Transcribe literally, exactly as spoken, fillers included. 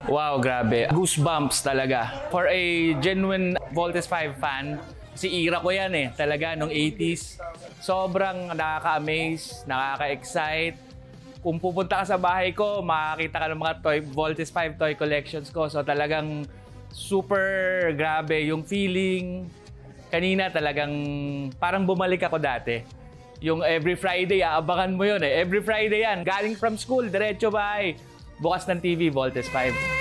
Wow, grabe. Goosebumps talaga. For a genuine Voltes five fan, si Ira ko yan eh, talaga, nung eighties. Sobrang nakaka-amaze, nakaka-excite. Kung pupunta ka sa bahay ko, makakita ka ng mga toy, Voltes five toy collections ko. So talagang super grabe yung feeling. Kanina talagang parang bumalik ako dati. Yung every Friday, aabangan mo yun eh. Every Friday yan. Galing from school, diretso bahay. Bukas ng T V, Voltes five.